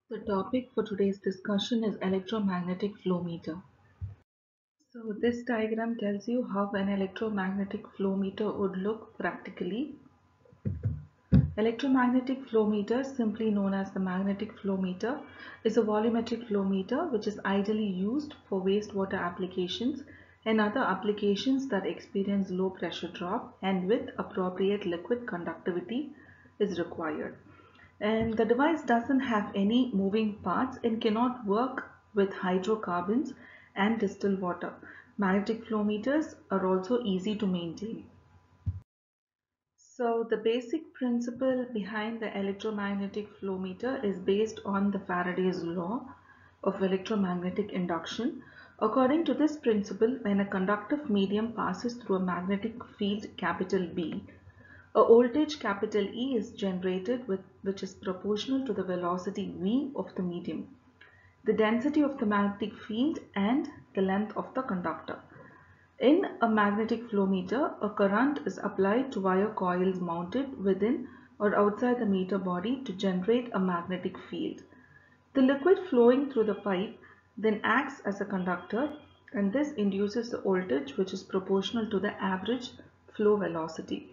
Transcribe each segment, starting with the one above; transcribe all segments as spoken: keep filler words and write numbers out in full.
The topic for today's discussion is electromagnetic flow meter. So this diagram tells you how an electromagnetic flow meter would look practically. Electromagnetic flow meter, simply known as the magnetic flow meter, is a volumetric flow meter which is ideally used for wastewater applications and other applications that experience low pressure drop and with appropriate liquid conductivity is required. And the device doesn't have any moving parts and cannot work with hydrocarbons and distilled water. Magnetic flow meters are also easy to maintain. So the basic principle behind the electromagnetic flow meter is based on the Faraday's law of electromagnetic induction. According to this principle, when a conductive medium passes through a magnetic field capital B, a voltage capital E is generated with, which is proportional to the velocity v of the medium, the density of the magnetic field and the length of the conductor. In a magnetic flow meter, a current is applied to wire coils mounted within or outside the meter body to generate a magnetic field. The liquid flowing through the pipe then acts as a conductor, and this induces the voltage which is proportional to the average flow velocity.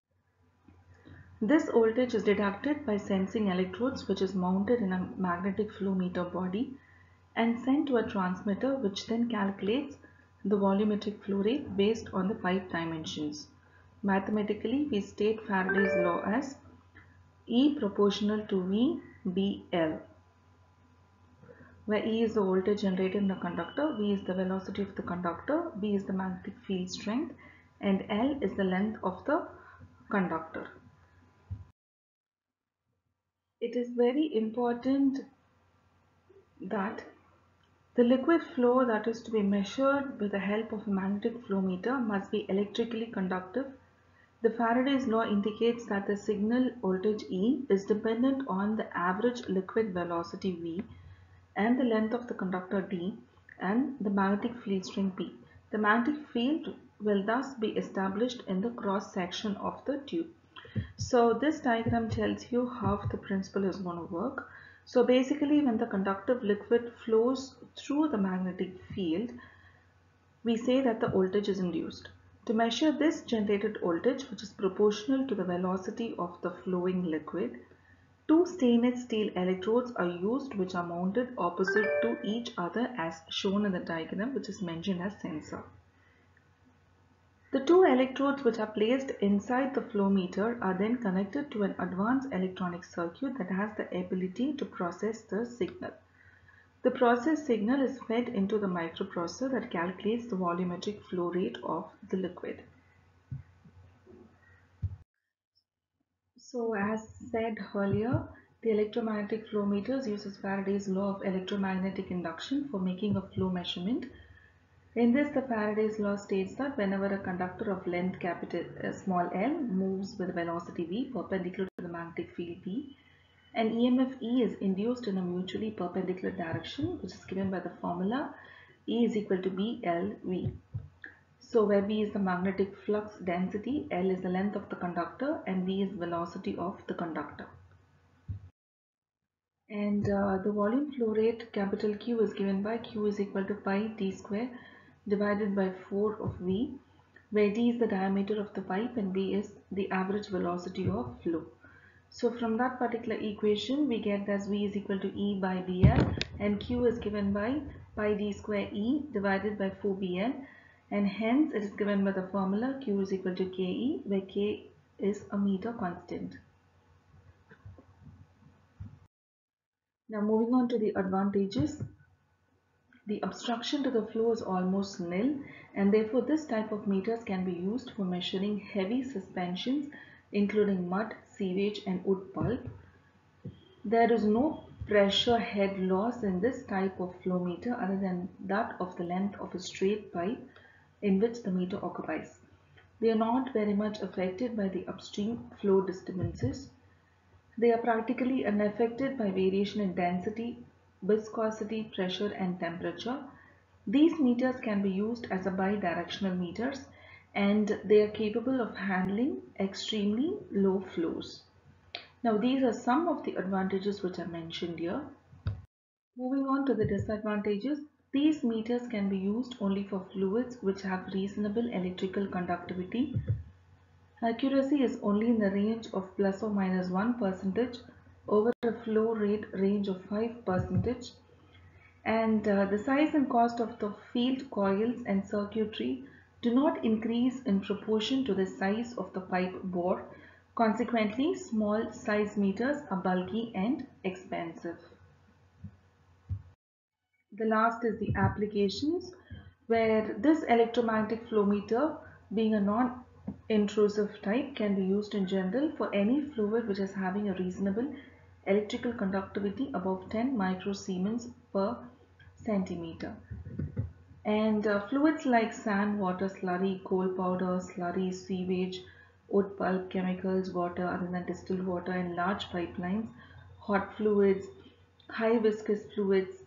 This voltage is deducted by sensing electrodes which is mounted in a magnetic flow meter body and sent to a transmitter which then calculates the volumetric flow rate based on the pipe dimensions. Mathematically, we state Faraday's law as E proportional to V B L, where E is the voltage generated in the conductor, V is the velocity of the conductor, B is the magnetic field strength, and L is the length of the conductor. It is very important that the liquid flow that is to be measured with the help of a magnetic flow meter must be electrically conductive. The Faraday's law indicates that the signal voltage E is dependent on the average liquid velocity V and the length of the conductor D and the magnetic field strength P. The magnetic field will thus be established in the cross section of the tube. So this diagram tells you how the principle is going to work. So basically, when the conductive liquid flows through the magnetic field, we say that the voltage is induced. To measure this generated voltage, which is proportional to the velocity of the flowing liquid, two stainless steel electrodes are used which are mounted opposite to each other as shown in the diagram, which is mentioned as sensor. The two electrodes which are placed inside the flow meter are then connected to an advanced electronic circuit that has the ability to process the signal. The processed signal is fed into the microprocessor that calculates the volumetric flow rate of the liquid. So as said earlier, the electromagnetic flow meters uses Faraday's law of electromagnetic induction for making a flow measurement. In this, the Faraday's law states that whenever a conductor of length capital uh, small l moves with velocity v perpendicular to the magnetic field B, an E M F E is induced in a mutually perpendicular direction, which is given by the formula E is equal to B L V. So where V is the magnetic flux density, L is the length of the conductor, and V is velocity of the conductor. And uh, the volume flow rate capital Q is given by Q is equal to pi d square divided by four of V, where d is the diameter of the pipe and V is the average velocity of flow. So from that particular equation, we get as V is equal to E by B L, and Q is given by pi d square E divided by four B L, and hence it is given by the formula Q is equal to K E, where K is a meter constant. Now moving on to the advantages. The obstruction to the flow is almost nil, and therefore this type of meters can be used for measuring heavy suspensions including mud, sewage and wood pulp. There is no pressure head loss in this type of flow meter other than that of the length of a straight pipe in which the meter occupies. They are not very much affected by the upstream flow disturbances. They are practically unaffected by variation in density, viscosity, pressure and temperature. These meters can be used as a bidirectional meters, and they are capable of handling extremely low flows. Now these are some of the advantages which are mentioned here. Moving on to the disadvantages, these meters can be used only for fluids which have reasonable electrical conductivity. Accuracy is only in the range of plus or minus one percent over a flow rate range of five percent, and uh, the size and cost of the field coils and circuitry do not increase in proportion to the size of the pipe bore. Consequently, small size meters are bulky and expensive. The last is the applications, where this electromagnetic flow meter, being a non-intrusive type, can be used in general for any fluid which is having a reasonable electrical conductivity above ten microsiemens per centimeter. And uh, fluids like sand, water, slurry, coal powder, slurry, sewage, wood pulp, chemicals, water other than distilled water, and large pipelines, hot fluids, high viscous fluids,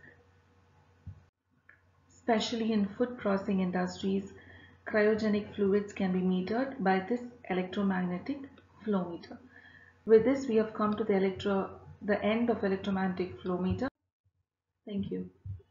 especially in food processing industries, cryogenic fluids can be metered by this electromagnetic flow meter. With this, we have come to the electro the end of electromagnetic flow meter. Thank you.